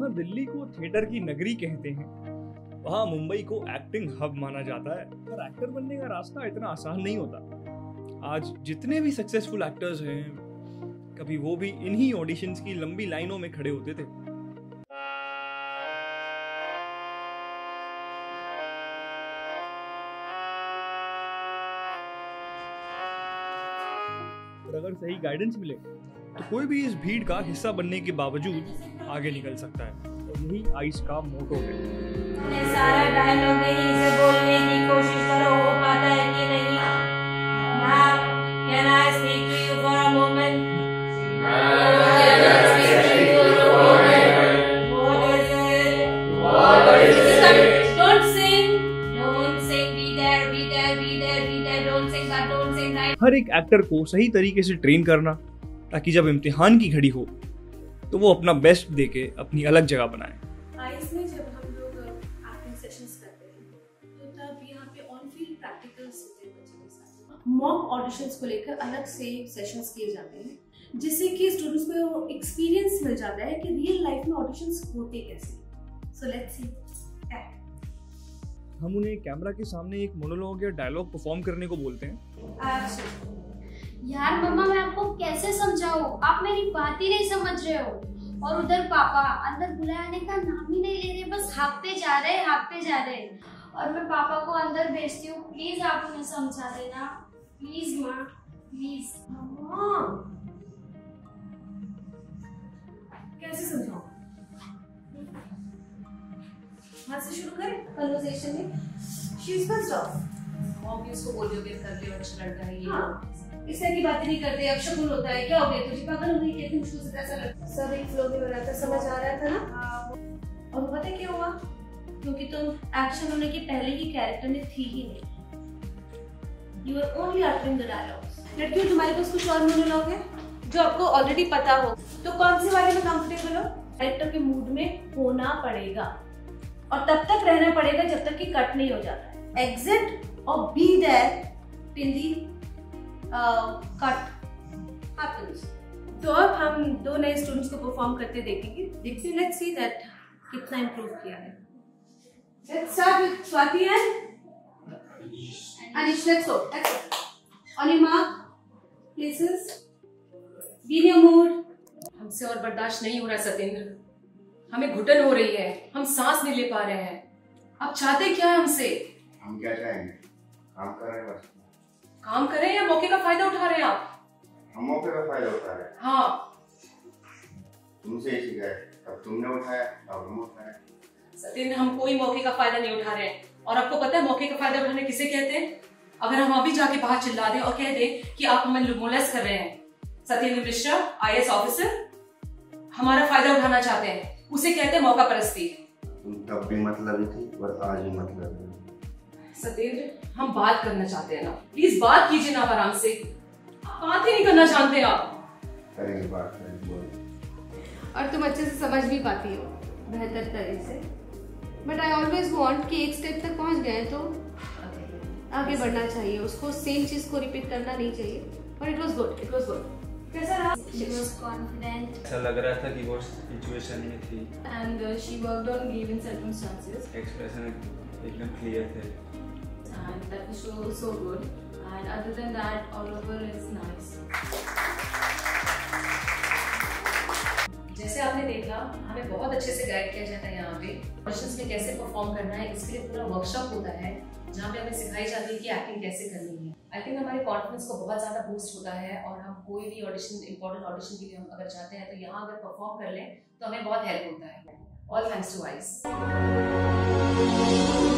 जहाँ दिल्ली को थिएटर की नगरी कहते हैं, वहाँ मुंबई को एक्टिंग हब माना जाता है। पर एक्टर बनने का रास्ता इतना आसान नहीं होता। आज जितने भी सक्सेसफुल एक्टर्स हैं, कभी वो भी इन्हीं ऑडिशंस की लंबी लाइनों में खड़े होते थे। और अगर सही गाइडेंस मिले तो कोई भी इस भीड़ का हिस्सा बनने के बावजूद आगे निकल सकता है। और यही आइस का मोटो है। सारा डायलॉग यहीं से बोलने की कोशिश करो, हो पाता है कि नहीं? Ma'am, can I speak to you for a moment? Don't sing. Don't sing. Be there. Be there. Be there. Be there. Don't sing that. Don't sing that. हर एक एक्टर को सही तरीके से ट्रेन करना, ताकि जब इम्तिहान की घड़ी हो तो वो अपना बेस्ट देके अपनी अलग जगह बनाए। आइस में जब हम लोग एक्टिंग सेशंस करते हैं तो तब यहाँ पे ऑन फील्ड प्रैक्टिकल्स होते हैं बच्चों के साथ। मॉक ऑडिशंस को लेकर अलग से सेशंस किए जाते हैं, जिससे कि स्टूडेंट्स को एक्सपीरियंस मिल जाता है कि रियल लाइफ में ऑडिशंस होते कैसे। So let's see. हम उन्हें कैमरा के सामने एक मोनोलॉग या डायलॉग परफॉर्म करने को बोलते हैं। यार मम्मा, मैं आपको कैसे समझाऊं? आप मेरी बात ही नहीं समझ रहे हो। और उधर पापा अंदर बुलाने का नाम ही नहीं ले रहे, बस हाँकते जा रहे और मैं पापा को अंदर भेजती हूँ। प्लीज आप उन्हें समझा देना, प्लीज माँ, प्लीज। कैसे समझाऊं? हाथ से शुरू करें कन्वर्सेशन में। She is first of mom इसको बोलियो कि कर ले, अच्छा लड़का है ये। हाँ, इस तरह की बातें नहीं करते। अब शकुन होता है, क्या हो गया तुझे? पागल हो गई? कितनी मुश्किल से कैसा लगता? सब एक फ्लो में हो रहा था, समझ आ रहा था ना? और वो पता है क्या हुआ? क्योंकि तुम एक्शन होने के पहले ही कैरेक्टर में थी ही नहीं। You are only uttering the dialogues. लड़कियों, तुम्हारे पास कुछ और मोनोलॉग है जो आपको ऑलरेडी पता हो तो कौन से वाले में कंफर्टेबल हो? कैरेक्टर के मूड में होना पड़ेगा और तब तक रहना पड़ेगा जब तक कि कट नहीं हो जाता है। एग्जिट और be there till the cut happens. तो अब हम दो नए स्टूडेंट्स को परफॉर्म करते देखेंगे। देखते हैं, लेट्स सी दैट कितना इंप्रूव किया है। Let's start with Swati and Anish. Let's go. On your mark, places, be in your mood. हमसे और बर्दाश्त नहीं हो रहा सतेंद्र, हमें घुटन हो रही है, हम सांस नहीं ले पा रहे हैं। आप चाहते क्या है हमसे? हम क्या चाहेंगे? काम कर रहे हैं बस। काम करें या मौके का फायदा उठा रहे हैं आप? हम मौके का फायदा उठा रहे हैं। हाँ, तुमसे ही सीखा है, तब तुमने उठाया, अब हम उठाए। सतेंद्र, हम कोई मौके का फायदा नहीं उठा रहे हैं। और आपको पता है मौके का फायदा उठाने किसे कहते हैं? अगर हम अभी जाके बाहर चिल्ला दें और कह दें कि आप हमें मोलेस्ट कर रहे हैं, सतेंद्र मिश्रा IAS ऑफिसर हमारा फायदा उठाना चाहते हैं, उसे कहते हैं मौका परस्ती। तुम तब भी मतलब थी और आज ही मतलब है। सतेंद्र, हम बात करना चाहते हैं ना, प्लीज बात कीजिए ना आराम से। बात ही नहीं करना चाहते आप। करेंगे बात, करेंगे। और तुम अच्छे से समझ भी पाती हो बेहतर तरह से। बट आई ऑलवेज वांट कि एक स्टेप तक पहुंच गए तो आगे बढ़ना चाहिए, उसको सेम चीज को रिपीट करना नहीं चाहिए। और it was good, it was good. कैसा रहा? She was confident ऐसा लग रहा था कि वो सिचुएशन में थी And she worked on given circumstances expression एकदम क्लियर थे and that was so good. And other than that, all over is nice. जैसे आपने देखा, हमें बहुत अच्छे से गाइड किया जाता है यहाँ पे। ऑडिशंस में कैसे परफॉर्म करना है, इसके लिए पूरा वर्कशॉप होता है जहाँ पे हमें सिखाई जाती है कि एक्टिंग कैसे करनी है। आई थिंक हमारे कॉन्फिडेंस को बहुत ज़्यादा बूस्ट होता है और हम कोई भी ऑडिशन, इंपॉर्टेंट ऑडिशन के लिए हम अगर चाहते हैं तो यहाँ अगर परफॉर्म कर लें तो हमें बहुत हेल्प होता है। All thanks to ice.